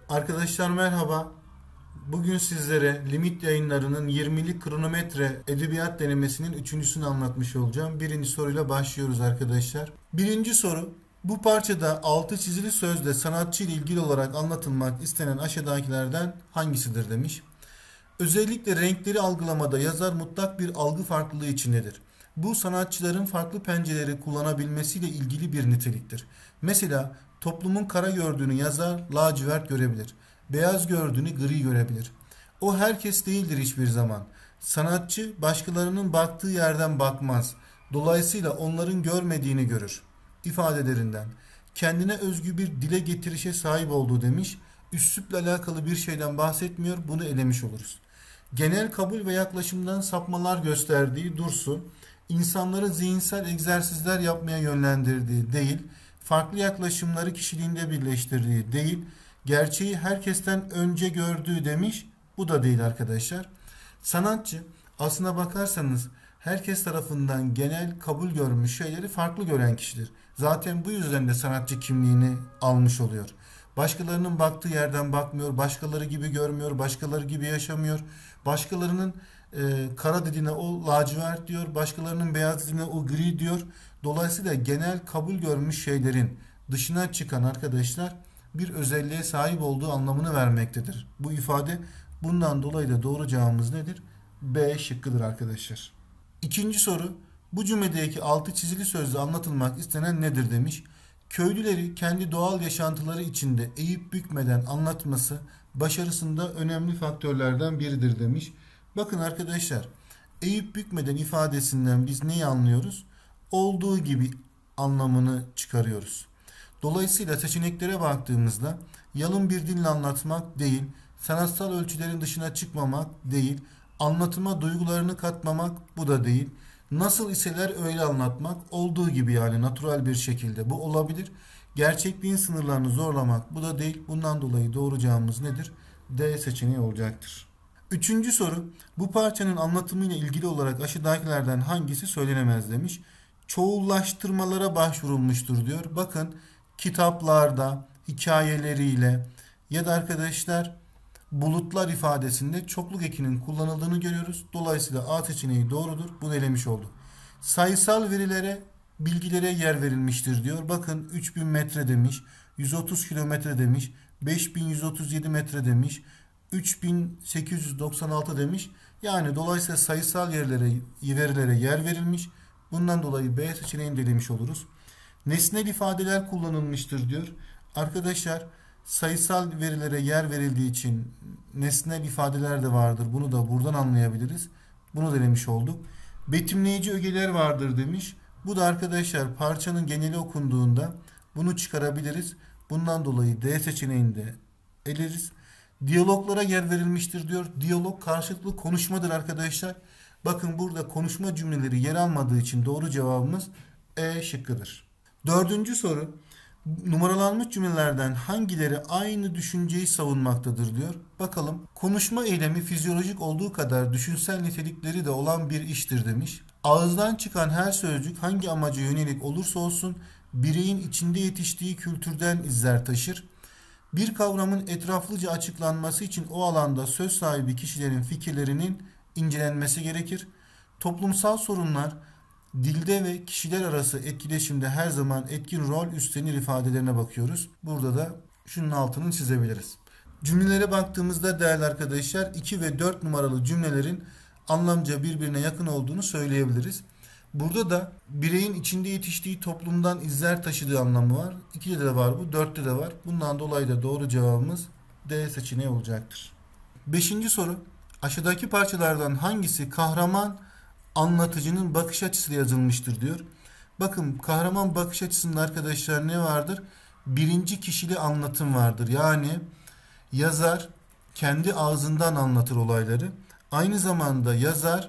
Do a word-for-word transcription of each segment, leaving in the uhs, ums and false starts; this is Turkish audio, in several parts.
Arkadaşlar merhaba. Bugün sizlere Limit Yayınları'nın yirmilik kronometre edebiyat denemesinin üçüncüsünü anlatmış olacağım. Birinci soruyla başlıyoruz arkadaşlar. Birinci soru. Bu parçada altı çizili sözle sanatçı ile ilgili olarak anlatılmak istenen aşağıdakilerden hangisidir demiş. Özellikle renkleri algılamada yazar mutlak bir algı farklılığı içindedir. Bu sanatçıların farklı pencereleri kullanabilmesiyle ilgili bir niteliktir. Mesela toplumun kara gördüğünü yazar lacivert görebilir. Beyaz gördüğünü gri görebilir. O herkes değildir hiçbir zaman. Sanatçı başkalarının baktığı yerden bakmaz. Dolayısıyla onların görmediğini görür. İfadelerinden kendine özgü bir dile getirişe sahip olduğu demiş. Üsluple alakalı bir şeyden bahsetmiyor. Bunu elemiş oluruz. Genel kabul ve yaklaşımdan sapmalar gösterdiği Dursun, insanları zihinsel egzersizler yapmaya yönlendirdiği değil, farklı yaklaşımları kişiliğinde birleştirdiği değil, gerçeği herkesten önce gördüğü demiş. Bu da değil arkadaşlar. Sanatçı aslına bakarsanız herkes tarafından genel kabul görmüş şeyleri farklı gören kişidir. Zaten bu yüzden de sanatçı kimliğini almış oluyor. Başkalarının baktığı yerden bakmıyor, başkaları gibi görmüyor, başkaları gibi yaşamıyor. Başkalarının e, kara dediğine o lacivert diyor, başkalarının beyaz dediğine o gri diyor. Dolayısıyla genel kabul görmüş şeylerin dışına çıkan arkadaşlar bir özelliğe sahip olduğu anlamını vermektedir. Bu ifade bundan dolayı da doğru cevabımız nedir? B şıkkıdır arkadaşlar. İkinci soru. Bu cümledeki altı çizili sözle anlatılmak istenen nedir demiş. Köylüleri kendi doğal yaşantıları içinde eğip bükmeden anlatması başarısında önemli faktörlerden biridir demiş. Bakın arkadaşlar, eğip bükmeden ifadesinden biz neyi anlıyoruz? Olduğu gibi anlamını çıkarıyoruz. Dolayısıyla seçeneklere baktığımızda yalın bir dille anlatmak değil, sanatsal ölçülerin dışına çıkmamak değil, anlatıma duygularını katmamak bu da değil. Nasıl iseler öyle anlatmak, olduğu gibi yani natural bir şekilde bu olabilir. Gerçekliğin sınırlarını zorlamak bu da değil. Bundan dolayı doğru cevabımız nedir? D seçeneği olacaktır. Üçüncü soru. Bu parçanın anlatımıyla ilgili olarak aşağıdakilerden hangisi söylenemez demiş. Çoğullaştırmalara başvurulmuştur diyor. Bakın kitaplarda hikayeleriyle ya da arkadaşlar bulutlar ifadesinde çokluk ekinin kullanıldığını görüyoruz. Dolayısıyla A seçeneği doğrudur. Bunu elemiş olduk. Sayısal verilere, bilgilere yer verilmiştir diyor. Bakın üç bin metre demiş, yüz otuz kilometre demiş, beş bin yüz otuz yedi metre demiş, üç bin sekiz yüz doksan altı demiş. Yani dolayısıyla sayısal yerlere, verilere yer verilmiş. Bundan dolayı B seçeneğini de elemiş oluruz. Nesnel ifadeler kullanılmıştır diyor. Arkadaşlar sayısal verilere yer verildiği için nesnel ifadeler de vardır. Bunu da buradan anlayabiliriz. Bunu da denemiş olduk. Betimleyici ögeler vardır demiş. Bu da arkadaşlar parçanın geneli okunduğunda bunu çıkarabiliriz. Bundan dolayı D seçeneğini de eleriz. Diyaloglara yer verilmiştir diyor. Diyalog karşılıklı konuşmadır arkadaşlar. Bakın burada konuşma cümleleri yer almadığı için doğru cevabımız E şıkkıdır. Dördüncü soru. Numaralanmış cümlelerden hangileri aynı düşünceyi savunmaktadır diyor. Bakalım. Konuşma eylemi fizyolojik olduğu kadar düşünsel nitelikleri de olan bir iştir demiş. Ağızdan çıkan her sözcük hangi amaca yönelik olursa olsun bireyin içinde yetiştiği kültürden izler taşır. Bir kavramın etraflıca açıklanması için o alanda söz sahibi kişilerin fikirlerinin incelenmesi gerekir. Toplumsal sorunlar dilde ve kişiler arası etkileşimde her zaman etkin rol üstlenir ifadelerine bakıyoruz. Burada da şunun altını çizebiliriz. Cümlelere baktığımızda değerli arkadaşlar iki ve dört numaralı cümlelerin anlamca birbirine yakın olduğunu söyleyebiliriz. Burada da bireyin içinde yetiştiği toplumdan izler taşıdığı anlamı var. ikide de var bu, dörtte de var. Bundan dolayı da doğru cevabımız D seçeneği olacaktır. Beşinci soru. Aşağıdaki parçalardan hangisi kahraman anlatıcının bakış açısıyla yazılmıştır diyor. Bakın kahraman bakış açısında arkadaşlar ne vardır? Birinci kişili anlatım vardır. Yani yazar kendi ağzından anlatır olayları. Aynı zamanda yazar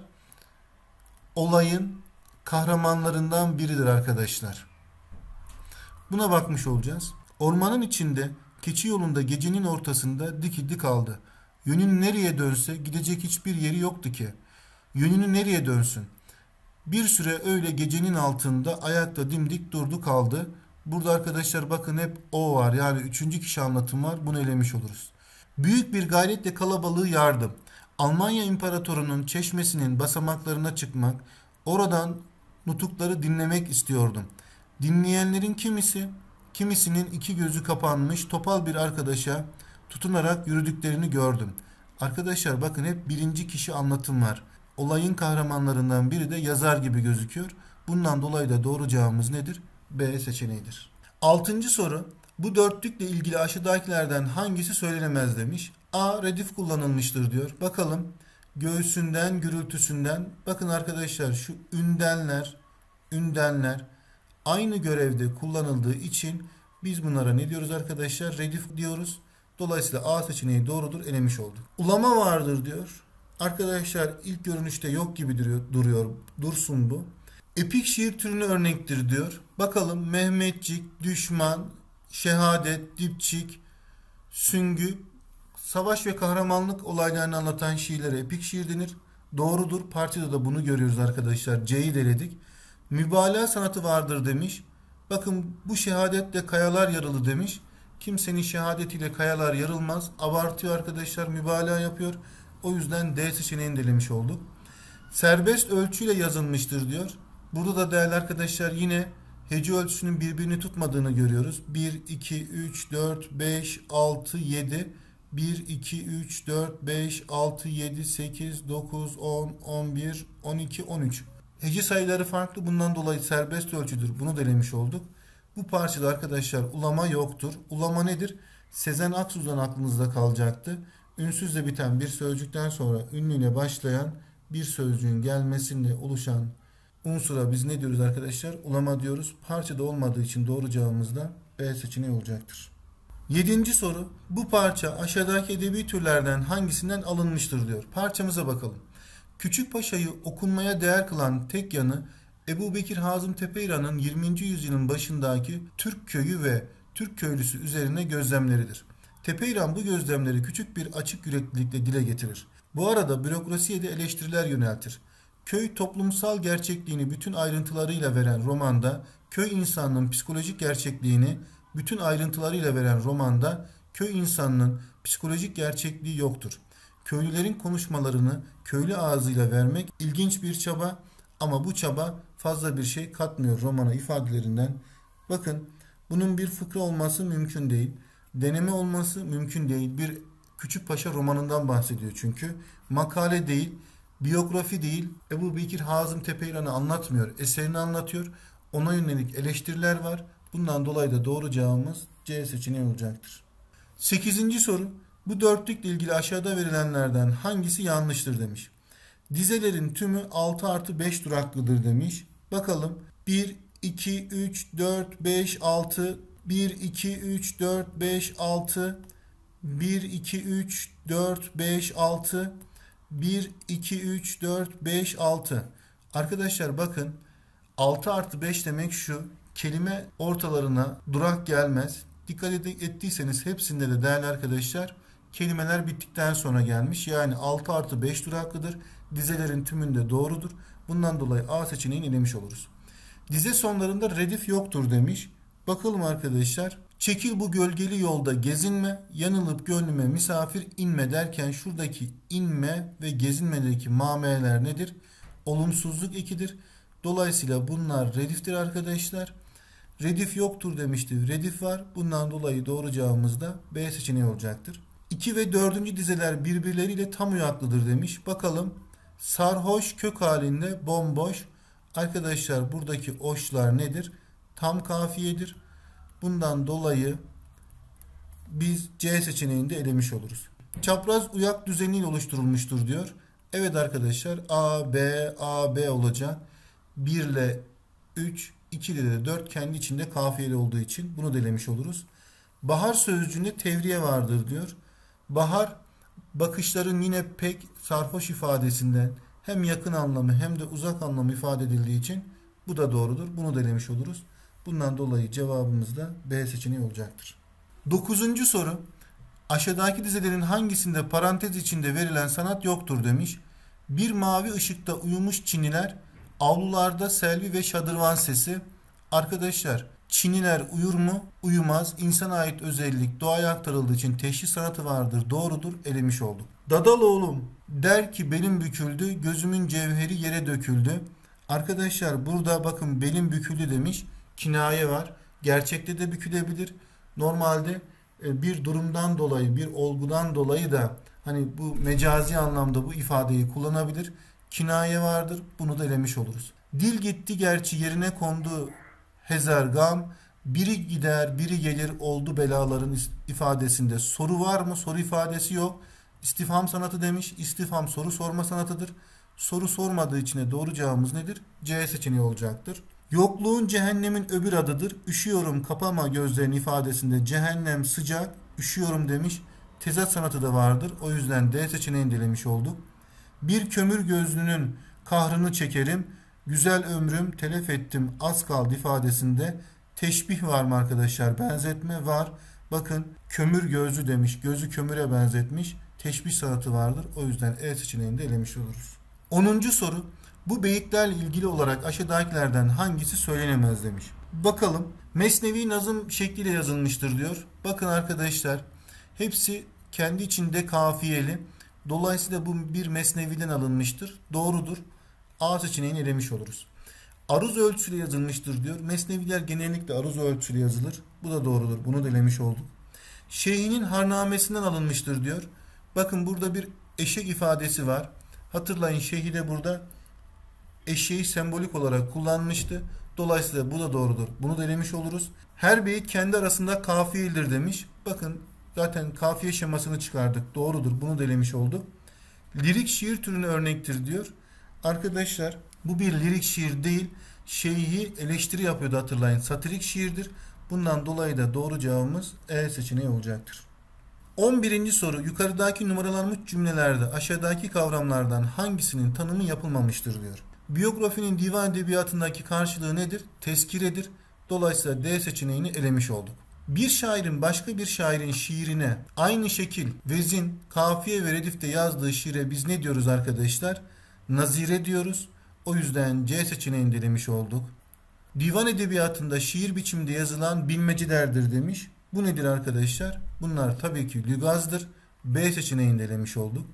olayın kahramanlarından biridir arkadaşlar. Buna bakmış olacağız. Ormanın içinde keçi yolunda gecenin ortasında dikildi kaldı. Yönünü nereye dönse gidecek hiçbir yeri yoktu ki. Yönünü nereye dönsün? Bir süre öyle gecenin altında ayakta dimdik durdu kaldı. Burada arkadaşlar bakın hep o var. Yani üçüncü kişi anlatım var. Bunu elemiş oluruz. Büyük bir gayretle kalabalığı yardım. Almanya İmparatorunun çeşmesinin basamaklarına çıkmak, oradan nutukları dinlemek istiyordum. Dinleyenlerin kimisi, kimisinin iki gözü kapanmış topal bir arkadaşa tutunarak yürüdüklerini gördüm. Arkadaşlar bakın hep birinci kişi anlatım var. Olayın kahramanlarından biri de yazar gibi gözüküyor. Bundan dolayı da doğru cevabımız nedir? B seçeneğidir. Altıncı soru. Bu dörtlükle ilgili aşağıdakilerden hangisi söylenemez demiş. A. Redif kullanılmıştır diyor. Bakalım. Göğsünden, gürültüsünden. Bakın arkadaşlar şu ündenler, ündenler aynı görevde kullanıldığı için biz bunlara ne diyoruz arkadaşlar? Redif diyoruz. Dolayısıyla A seçeneği doğrudur, elemiş olduk. Ulama vardır diyor. Arkadaşlar ilk görünüşte yok gibi duruyor, duruyor. Dursun bu. Epik şiir türünü örnektir diyor. Bakalım Mehmetçik, Düşman, Şehadet, Dipçik, Süngü, savaş ve kahramanlık olaylarını anlatan şiirlere epik şiir denir. Doğrudur. Partide de bunu görüyoruz arkadaşlar. C'yi deledik. Mübalağa sanatı vardır demiş. Bakın bu şehadetle kayalar yarılı demiş. Kimsenin şehadetiyle kayalar yarılmaz. Abartıyor arkadaşlar. Mübalağa yapıyor. O yüzden D seçeneğini delemiş olduk. Serbest ölçüyle yazılmıştır diyor. Burada da değerli arkadaşlar yine hece ölçüsünün birbirini tutmadığını görüyoruz. bir, iki, üç, dört, beş, altı, yedi. bir, iki, üç, dört, beş, altı, yedi, sekiz, dokuz, on, on bir, on iki, on üç. Hece sayıları farklı. Bundan dolayı serbest ölçüdür. Bunu delemiş olduk. Bu parçada arkadaşlar ulama yoktur. Ulama nedir? Sezen Aksu'dan aklınızda kalacaktı. Ünsüzle biten bir sözcükten sonra ünlüyle başlayan bir sözcüğün gelmesinde oluşan unsura biz ne diyoruz arkadaşlar? Ulama diyoruz. Parçada olmadığı için doğru cevabımız da B seçeneği olacaktır. Yedinci soru. Bu parça aşağıdaki edebi türlerden hangisinden alınmıştır diyor. Parçamıza bakalım. Küçük Paşa'yı okunmaya değer kılan tek yanı Ebubekir Hazım Tepeyran'ın yirminci yüzyılın başındaki Türk köyü ve Türk köylüsü üzerine gözlemleridir. Tepeyran bu gözlemleri küçük bir açık yüreklilikle dile getirir. Bu arada bürokrasiye de eleştiriler yöneltir. Köy toplumsal gerçekliğini bütün ayrıntılarıyla veren romanda köy insanının psikolojik gerçekliğini bütün ayrıntılarıyla veren romanda köy insanının psikolojik gerçekliği yoktur. Köylülerin konuşmalarını köylü ağzıyla vermek ilginç bir çaba ama bu çaba fazla bir şey katmıyor romana ifadelerinden. Bakın bunun bir fıkra olması mümkün değil. Deneme olması mümkün değil. Bir Küçük Paşa romanından bahsediyor çünkü. Makale değil, biyografi değil. Ebubekir Hazım Tepeyran'ı anlatmıyor, eserini anlatıyor. Ona yönelik eleştiriler var. Bundan dolayı da doğru cevabımız C seçeneği olacaktır. Sekizinci soru. Bu dörtlükle ilgili aşağıda verilenlerden hangisi yanlıştır demiş. Dizelerin tümü altı artı beş duraklıdır demiş. Bakalım. bir, iki, üç, dört, beş, altı. bir, iki, üç, dört, beş, altı. bir, iki, üç, dört, beş, altı. bir, iki, üç, dört, beş, altı. Arkadaşlar bakın. altı artı beş demek şu. Kelime ortalarına durak gelmez. Dikkat ettiyseniz hepsinde de değerli arkadaşlar kelimeler bittikten sonra gelmiş. Yani altı artı beş duraklıdır. Dizelerin tümünde doğrudur. Bundan dolayı A seçeneğini elemiş oluruz. Dize sonlarında redif yoktur demiş. Bakalım arkadaşlar. Çekil bu gölgeli yolda gezinme, yanılıp gönlüme misafir inme derken şuradaki inme ve gezinmedeki mameler nedir? Olumsuzluk ekidir. Dolayısıyla bunlar rediftir arkadaşlar. Redif yoktur demişti. Redif var. Bundan dolayı doğru cevabımız da B seçeneği olacaktır. iki ve dördüncü dizeler birbirleriyle tam uyaklıdır demiş. Bakalım. Sarhoş kök halinde bomboş. Arkadaşlar buradaki oşlar nedir? Tam kafiyedir. Bundan dolayı biz C seçeneğini de elemiş oluruz. Çapraz uyak düzeniyle oluşturulmuştur diyor. Evet arkadaşlar A, B, A, B olacak. bir ile üç, iki ile de dört kendi içinde kafiyeli olduğu için bunu da elemiş oluruz. Bahar sözcüğünde tevriye vardır diyor. Bahar bakışların yine pek sarhoş ifadesinden hem yakın anlamı hem de uzak anlamı ifade edildiği için bu da doğrudur. Bunu da elemiş oluruz. Bundan dolayı cevabımız da B seçeneği olacaktır. Dokuzuncu soru. Aşağıdaki dizelerin hangisinde parantez içinde verilen sanat yoktur demiş. Bir mavi ışıkta uyumuş Çinliler, avlularda selvi ve şadırvan sesi. Arkadaşlar Çiniler uyur mu? Uyumaz. İnsana ait özellik doğaya aktarıldığı için teşhis sanatı vardır. Doğrudur. Elemiş olduk. Dadaloğlum der ki belim büküldü, gözümün cevheri yere döküldü. Arkadaşlar burada bakın belim büküldü demiş. Kinaye var. Gerçekte de bükülebilir. Normalde bir durumdan dolayı, bir olgudan dolayı da hani bu mecazi anlamda bu ifadeyi kullanabilir. Kinaye vardır. Bunu da elemiş oluruz. Dil gitti gerçi yerine kondu hezer gam. Biri gider, biri gelir oldu belaların ifadesinde soru var mı? Soru ifadesi yok. İstifham sanatı demiş. İstifham soru sorma sanatıdır. Soru sormadığı için de doğru cevabımız nedir? C seçeneği olacaktır. Yokluğun cehennemin öbür adıdır. Üşüyorum kapama gözlerini ifadesinde cehennem sıcak, üşüyorum demiş. Tezat sanatı da vardır. O yüzden D seçeneğini delemiş olduk. Bir kömür gözlünün kahrını çekerim. Güzel ömrüm telef ettim az kaldı ifadesinde teşbih var mı arkadaşlar? Benzetme var. Bakın kömür gözlü demiş. Gözü kömüre benzetmiş. Teşbih sanatı vardır. O yüzden E seçeneğini de elemiş oluruz. onuncu soru. Bu beyitlerle ilgili olarak aşağıdakilerden hangisi söylenemez demiş. Bakalım. Mesnevi nazım şekliyle yazılmıştır diyor. Bakın arkadaşlar. Hepsi kendi içinde kafiyeli. Dolayısıyla bu bir mesneviden alınmıştır. Doğrudur. A seçeneğini elemiş oluruz. Aruz ölçüsüyle yazılmıştır diyor. Mesneviler genellikle aruz ölçüsüyle yazılır. Bu da doğrudur. Bunu da elemiş olduk. Şeyhinin harnamesinden alınmıştır diyor. Bakın burada bir eşek ifadesi var. Hatırlayın şeyhi de burada eşeği sembolik olarak kullanmıştı. Dolayısıyla bu da doğrudur. Bunu da elemiş oluruz. Her beyit kendi arasında kafiyelidir demiş. Bakın zaten kafiye şemasını çıkardık. Doğrudur. Bunu da elemiş olduk. Lirik şiir türüne örnektir diyor. Arkadaşlar bu bir lirik şiir değil. Şeyhi eleştiri yapıyordu hatırlayın. Satirik şiirdir. Bundan dolayı da doğru cevabımız E seçeneği olacaktır. on birinci soru. Yukarıdaki numaralanmış cümlelerde aşağıdaki kavramlardan hangisinin tanımı yapılmamıştır diyor. Biyografinin divan edebiyatındaki karşılığı nedir? Tezkiredir. Dolayısıyla D seçeneğini elemiş olduk. Bir şairin başka bir şairin şiirine aynı şekil, vezin, kafiye ve redifte yazdığı şiire biz ne diyoruz arkadaşlar? Nazire diyoruz. O yüzden C seçeneğini de elemiş olduk. Divan edebiyatında şiir biçiminde yazılan bilmecelerdir demiş. Bu nedir arkadaşlar? Bunlar tabii ki lügazdır. B seçeneğini de elemiş olduk.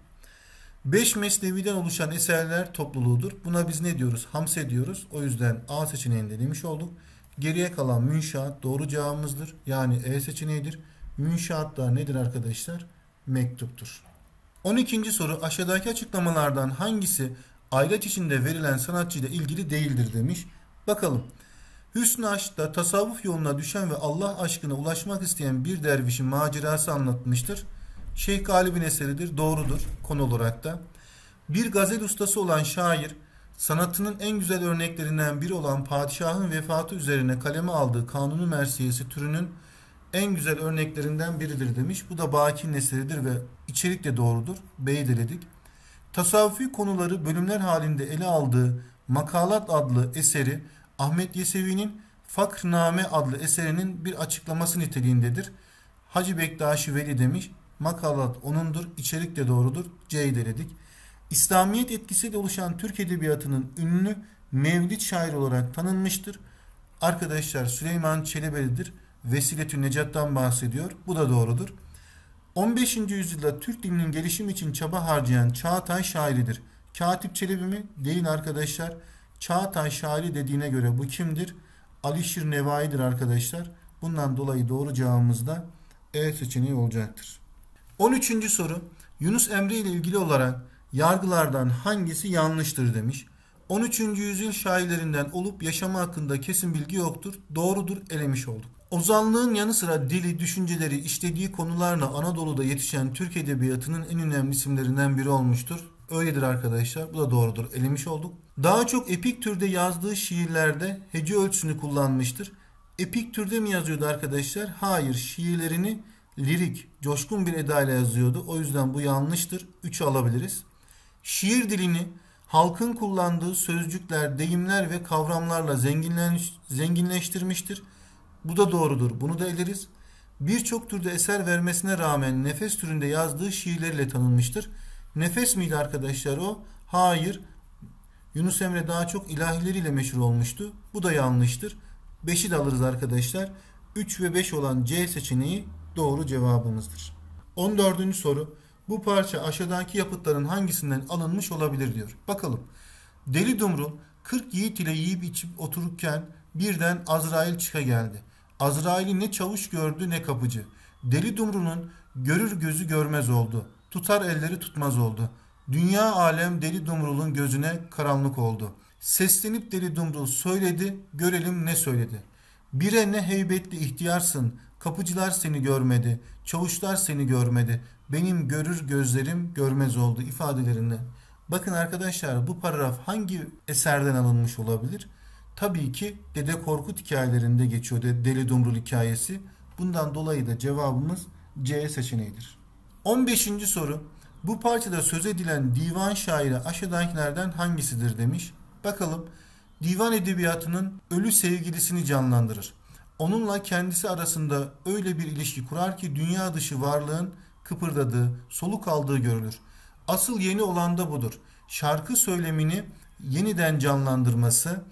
Beş mesneviden oluşan eserler topluluğudur. Buna biz ne diyoruz? Hamse diyoruz. O yüzden A seçeneğini de elemiş olduk. Geriye kalan münşaat doğru cevabımızdır. Yani E seçeneğidir. Münşaatlar nedir arkadaşlar? Mektuptur. on ikinci soru. Aşağıdaki açıklamalardan hangisi ayraç içinde verilen sanatçıyla ilgili değildir demiş. Bakalım. Hüsnü aşkta tasavvuf yoluna düşen ve Allah aşkına ulaşmak isteyen bir dervişin macerası anlatmıştır. Şeyh Galip'in eseridir. Doğrudur konu olarak da. Bir gazel ustası olan şair, sanatının en güzel örneklerinden biri olan padişahın vefatı üzerine kaleme aldığı Kanuni Mersiyesi türünün en güzel örneklerinden biridir demiş. Bu da Baki'nin eseridir ve içerik de doğrudur. B'yi deledik. Tasavvufi konuları bölümler halinde ele aldığı Makalat adlı eseri Ahmet Yesevi'nin Fakrname adlı eserinin bir açıklaması niteliğindedir. Hacı Bektaşi Veli demiş. Makalat onundur. İçerik de doğrudur. C'yi deledik. İslamiyet etkisiyle oluşan Türk Edebiyatı'nın ünlü Mevlid şair olarak tanınmıştır. Arkadaşlar Süleyman Çelebi'dir. Vesiletü Necat'tan bahsediyor. Bu da doğrudur. on beşinci yüzyılda Türk dilinin gelişimi için çaba harcayan Çağatay şairidir. Katip Çelebi mi? Değil arkadaşlar. Çağatay şairi dediğine göre bu kimdir? Alişir Nevai'dir arkadaşlar. Bundan dolayı doğru cevabımız da E seçeneği olacaktır. on üçüncü soru. Yunus Emre ile ilgili olarak yargılardan hangisi yanlıştır demiş. on üçüncü yüzyıl şairlerinden olup yaşamı hakkında kesin bilgi yoktur. Doğrudur, elemiş olduk. Ozanlığın yanı sıra dili, düşünceleri, işlediği konularla Anadolu'da yetişen Türk Edebiyatı'nın en önemli isimlerinden biri olmuştur. Öyledir arkadaşlar. Bu da doğrudur. Elemiş olduk. Daha çok epik türde yazdığı şiirlerde hece ölçüsünü kullanmıştır. Epik türde mi yazıyordu arkadaşlar? Hayır. Şiirlerini lirik, coşkun bir edayla yazıyordu. O yüzden bu yanlıştır. üçü alabiliriz. Şiir dilini halkın kullandığı sözcükler, deyimler ve kavramlarla zenginleş, zenginleştirmiştir. Bu da doğrudur. Bunu da eleriz. Birçok türde eser vermesine rağmen nefes türünde yazdığı şiirleriyle tanınmıştır. Nefes miydi arkadaşlar o? Hayır. Yunus Emre daha çok ilahileriyle meşhur olmuştu. Bu da yanlıştır. beşi de alırız arkadaşlar. üç ve beş olan C seçeneği doğru cevabımızdır. on dördüncü soru. Bu parça aşağıdaki yapıtların hangisinden alınmış olabilir diyor. Bakalım. Deli Dumrul kırk yiğit ile yiyip içip otururken birden Azrail çıka geldi. Azrail'i ne çavuş gördü ne kapıcı. Deli Dumrul'un görür gözü görmez oldu. Tutar elleri tutmaz oldu. Dünya alem Deli Dumrul'un gözüne karanlık oldu. Seslenip Deli Dumrul söyledi, görelim ne söyledi. Bire ne heybetli ihtiyarsın, kapıcılar seni görmedi, çavuşlar seni görmedi, benim görür gözlerim görmez oldu ifadelerinde. Bakın arkadaşlar, bu paragraf hangi eserden alınmış olabilir? Tabii ki Dede Korkut hikayelerinde geçiyor Deli Dumrul hikayesi. Bundan dolayı da cevabımız C seçeneğidir. on beşinci soru. Bu parçada söz edilen divan şairi aşağıdakilerden hangisidir demiş. Bakalım. Divan edebiyatının ölü sevgilisini canlandırır. Onunla kendisi arasında öyle bir ilişki kurar ki dünya dışı varlığın kıpırdadığı, soluk aldığı görülür. Asıl yeni olan da budur. Şarkı söylemini yeniden canlandırması,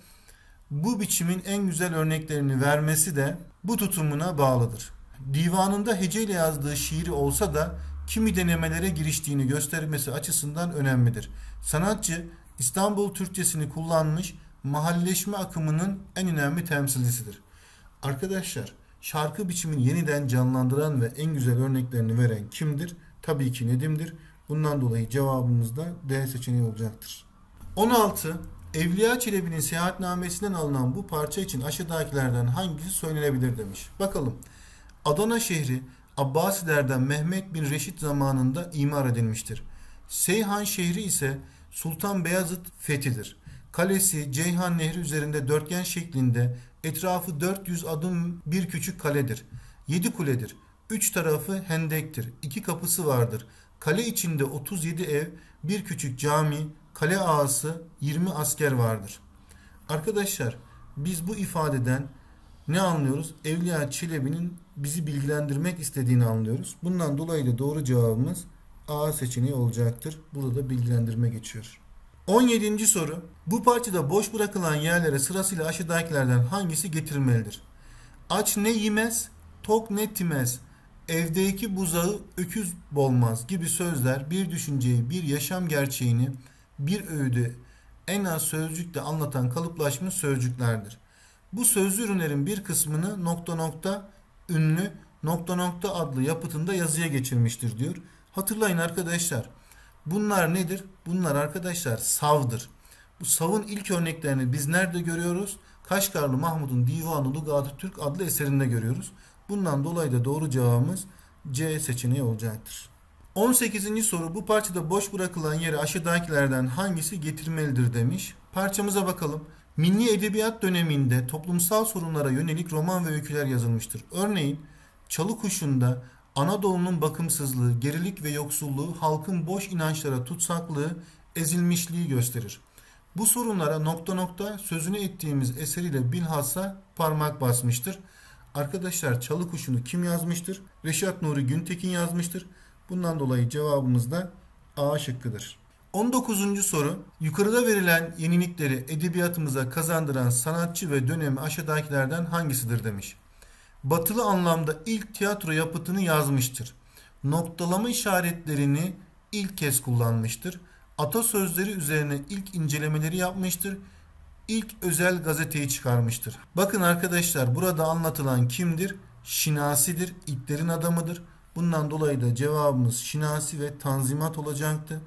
bu biçimin en güzel örneklerini vermesi de bu tutumuna bağlıdır. Divanında heceyle yazdığı şiiri olsa da kimi denemelere giriştiğini göstermesi açısından önemlidir. Sanatçı İstanbul Türkçesini kullanmış, mahalleşme akımının en önemli temsilcisidir. Arkadaşlar, şarkı biçimini yeniden canlandıran ve en güzel örneklerini veren kimdir? Tabii ki Nedim'dir. Bundan dolayı cevabımız da D seçeneği olacaktır. on altı. Evliya Çelebi'nin seyahatnamesinden alınan bu parça için aşağıdakilerden hangisi söylenebilir demiş. Bakalım. Adana şehri Abbasilerden Mehmet bin Reşit zamanında imar edilmiştir. Seyhan şehri ise Sultan Beyazıt fethidir. Kalesi Ceyhan Nehri üzerinde dörtgen şeklinde, etrafı dört yüz adım bir küçük kaledir. Yedi kuledir. Üç tarafı hendektir. İki kapısı vardır. Kale içinde otuz yedi ev, bir küçük cami, kale ağası, yirmi asker vardır. Arkadaşlar, biz bu ifadeden ne anlıyoruz? Evliya Çelebi'nin bizi bilgilendirmek istediğini anlıyoruz. Bundan dolayı da doğru cevabımız A seçeneği olacaktır. Burada da bilgilendirme geçiyor. on yedinci soru. Bu parçada boş bırakılan yerlere sırasıyla aşağıdakilerden hangisi getirilmelidir? Aç ne yemez, tok ne timez, evdeki buzağı öküz bolmaz gibi sözler bir düşünceyi, bir yaşam gerçeğini, bir öğüdü en az sözcükle anlatan kalıplaşmış sözcüklerdir. Bu sözlü ürünlerin bir kısmını nokta nokta ünlü nokta nokta adlı yapıtında yazıya geçirmiştir diyor. Hatırlayın arkadaşlar. Bunlar nedir? Bunlar arkadaşlar savdır. Bu savın ilk örneklerini biz nerede görüyoruz? Kaşgarlı Mahmud'un Divan-ı Lugat-ı Türk adlı eserinde görüyoruz. Bundan dolayı da doğru cevabımız C seçeneği olacaktır. on sekizinci soru. Bu parçada boş bırakılan yere aşağıdakilerden hangisi getirmelidir demiş. Parçamıza bakalım. Milli Edebiyat döneminde toplumsal sorunlara yönelik roman ve öyküler yazılmıştır. Örneğin Çalı Kuşu'nda Anadolu'nun bakımsızlığı, gerilik ve yoksulluğu, halkın boş inançlara tutsaklığı, ezilmişliği gösterir. Bu sorunlara nokta nokta sözünü ettiğimiz eseriyle bilhassa parmak basmıştır. Arkadaşlar, Çalı Kuşu'nu kim yazmıştır? Reşat Nuri Güntekin yazmıştır. Bundan dolayı cevabımız da A şıkkıdır. on dokuzuncu soru. Yukarıda verilen yenilikleri edebiyatımıza kazandıran sanatçı ve dönemi aşağıdakilerden hangisidir demiş. Batılı anlamda ilk tiyatro yapıtını yazmıştır. Noktalama işaretlerini ilk kez kullanmıştır. Atasözleri üzerine ilk incelemeleri yapmıştır. İlk özel gazeteyi çıkarmıştır. Bakın arkadaşlar, burada anlatılan kimdir? Şinasi'dir, İlklerin adamıdır. Bundan dolayı da cevabımız Şinasi ve Tanzimat olacaktı.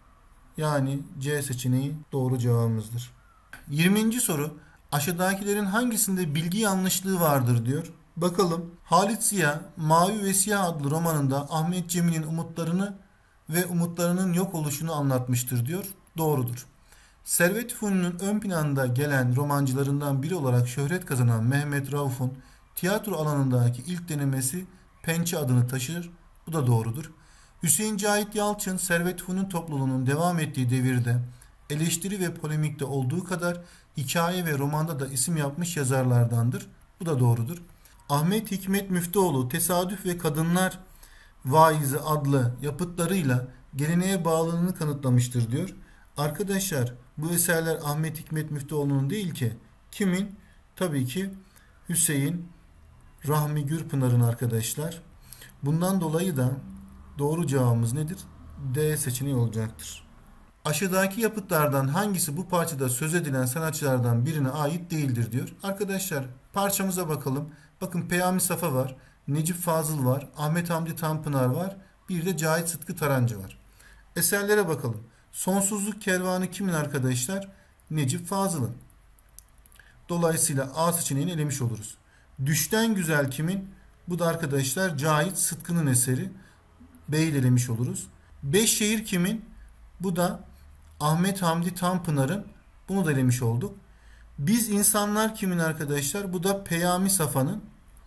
Yani C seçeneği doğru cevabımızdır. yirminci soru. Aşağıdakilerin hangisinde bilgi yanlışlığı vardır diyor. Bakalım. Halit Ziya, Mavi ve Siyah adlı romanında Ahmet Cemil'in umutlarını ve umutlarının yok oluşunu anlatmıştır diyor. Doğrudur. Servet Fünun'un ön planda gelen romancılarından biri olarak şöhret kazanan Mehmet Rauf'un tiyatro alanındaki ilk denemesi Pençe adını taşır. Bu da doğrudur. Hüseyin Cahit Yalçın, Servet Fünun topluluğunun devam ettiği devirde eleştiri ve polemikte olduğu kadar hikaye ve romanda da isim yapmış yazarlardandır. Bu da doğrudur. Ahmet Hikmet Müftüoğlu, Tesadüf ve Kadınlar Vaizi adlı yapıtlarıyla geleneğe bağlılığını kanıtlamıştır diyor. Arkadaşlar, bu eserler Ahmet Hikmet Müftüoğlu'nun değil ki. Kimin? Tabii ki Hüseyin Rahmi Gürpınar'ın arkadaşlar. Bundan dolayı da doğru cevabımız nedir? D seçeneği olacaktır. Aşağıdaki yapıtlardan hangisi bu parçada söz edilen sanatçılardan birine ait değildir diyor. Arkadaşlar parçamıza bakalım. Bakın Peyami Safa var, Necip Fazıl var, Ahmet Hamdi Tanpınar var, bir de Cahit Sıtkı Tarancı var. Eserlere bakalım. Sonsuzluk Kervanı kimin arkadaşlar? Necip Fazıl'ın. Dolayısıyla A seçeneğini elemiş oluruz. Düşten Güzel kimin? Bu da arkadaşlar Cahit Sıtkı'nın eseri. B'yi de elemiş oluruz. Beş Şehir kimin? Bu da Ahmet Hamdi Tanpınar'ın. Bunu da elemiş olduk. Biz İnsanlar kimin arkadaşlar? Bu da Peyami Safa'nın.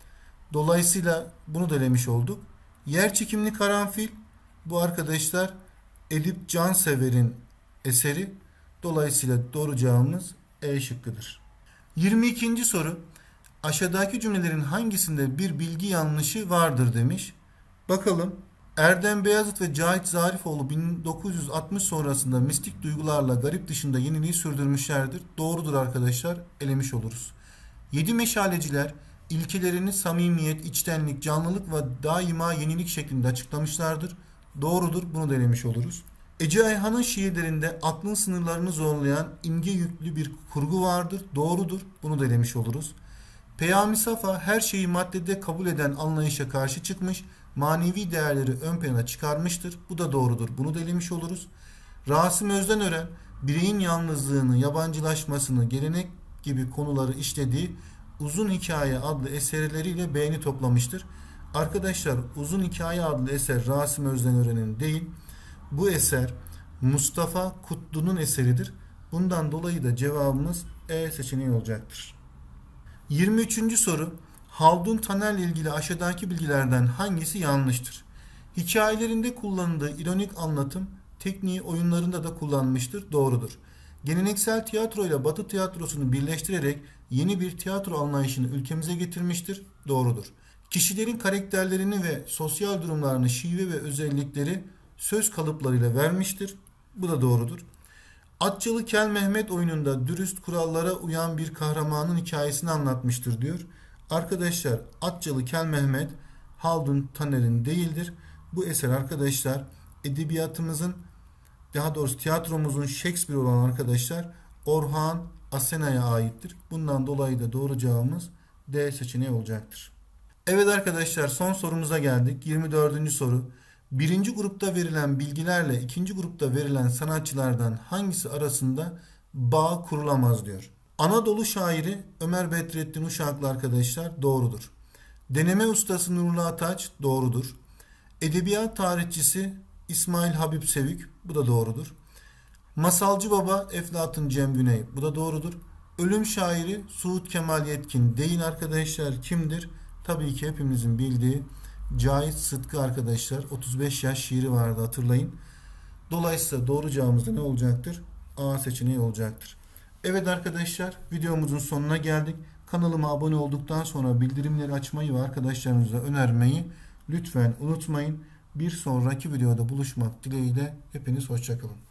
Dolayısıyla bunu da elemiş olduk. Yerçekimli Karanfil. Bu arkadaşlar Edip Cansever'in eseri. Dolayısıyla doğru cevabımız E şıkkıdır. yirmi ikinci soru. Aşağıdaki cümlelerin hangisinde bir bilgi yanlışı vardır demiş. Bakalım. Erdem Beyazıt ve Cahit Zarifoğlu bin dokuz yüz altmış sonrasında mistik duygularla garip dışında yeniliği sürdürmüşlerdir. Doğrudur arkadaşlar. Elemiş oluruz. Yedi meşaleciler ilkelerini samimiyet, içtenlik, canlılık ve daima yenilik şeklinde açıklamışlardır. Doğrudur. Bunu da elemiş oluruz. Ece Ayhan'ın şiirlerinde aklın sınırlarını zorlayan imge yüklü bir kurgu vardır. Doğrudur. Bunu da elemiş oluruz. Peyami Safa her şeyi maddede kabul eden anlayışa karşı çıkmış, manevi değerleri ön plana çıkarmıştır. Bu da doğrudur. Bunu da elemiş oluruz. Rasim Özdenören bireyin yalnızlığını, yabancılaşmasını, gelenek gibi konuları işlediği Uzun Hikaye adlı eserleriyle beğeni toplamıştır. Arkadaşlar Uzun Hikaye adlı eser Rasim Özdenören'in değil, bu eser Mustafa Kutlu'nun eseridir. Bundan dolayı da cevabımız E seçeneği olacaktır. yirmi üçüncü soru. Haldun Taner'le ilgili aşağıdaki bilgilerden hangisi yanlıştır? Hikayelerinde kullanıldığı ironik anlatım tekniği oyunlarında da kullanmıştır. Doğrudur. Geleneksel tiyatro ile Batı tiyatrosunu birleştirerek yeni bir tiyatro anlayışını ülkemize getirmiştir. Doğrudur. Kişilerin karakterlerini ve sosyal durumlarını, şive ve özellikleri söz kalıplarıyla vermiştir. Bu da doğrudur. Atçalı Kel Mehmet oyununda dürüst kurallara uyan bir kahramanın hikayesini anlatmıştır diyor. Arkadaşlar Atçalı Kel Mehmet Haldun Taner'in değildir. Bu eser arkadaşlar edebiyatımızın, daha doğrusu tiyatromuzun Shakespeare olan arkadaşlar Orhan Asena'ya aittir. Bundan dolayı da doğru cevabımız D seçeneği olacaktır. Evet arkadaşlar son sorumuza geldik. yirmi dördüncü soru. Birinci grupta verilen bilgilerle ikinci grupta verilen sanatçılardan hangisi arasında bağ kurulamaz diyor. Anadolu şairi Ömer Bedrettin Uşaklı arkadaşlar doğrudur. Deneme ustası Nurullah Ataç doğrudur. Edebiyat tarihçisi İsmail Habib Sevük bu da doğrudur. Masalcı baba Eflatun Cem Güney bu da doğrudur. Ölüm şairi Suud Kemal Yetkin değil arkadaşlar. Kimdir? Tabii ki hepimizin bildiği Cahit Sıtkı arkadaşlar. otuz beş yaş şiiri vardı hatırlayın. Dolayısıyla doğru cevabımız da ne olacaktır? A seçeneği olacaktır. Evet arkadaşlar videomuzun sonuna geldik. Kanalıma abone olduktan sonra bildirimleri açmayı ve arkadaşlarınıza önermeyi lütfen unutmayın. Bir sonraki videoda buluşmak dileğiyle hepiniz hoşça kalın.